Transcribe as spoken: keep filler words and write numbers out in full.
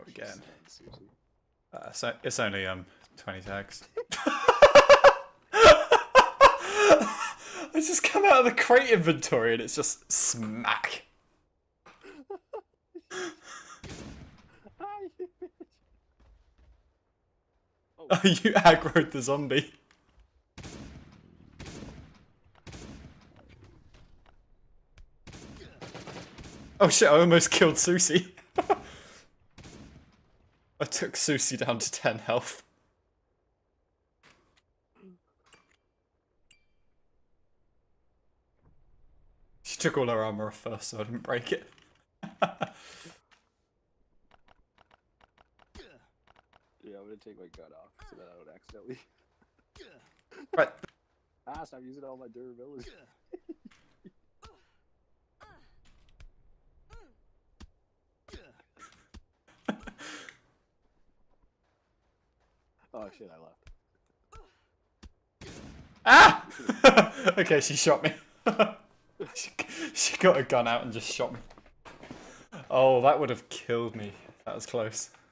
again. Uh, so it's only um twenty tags. I just come out of the crate inventory and it's just smack. Oh, you aggroed the zombie. Oh shit, I almost killed Susie. I took Susie down to ten health. She took all her armor off first, so I didn't break it. Yeah, I'm gonna take my gun off so that I don't accidentally. Right. Ah, stop using all my durability. Oh shit, I left. Ah! Okay, she shot me. she, she got a gun out and just shot me. Oh, that would have killed me. That was close.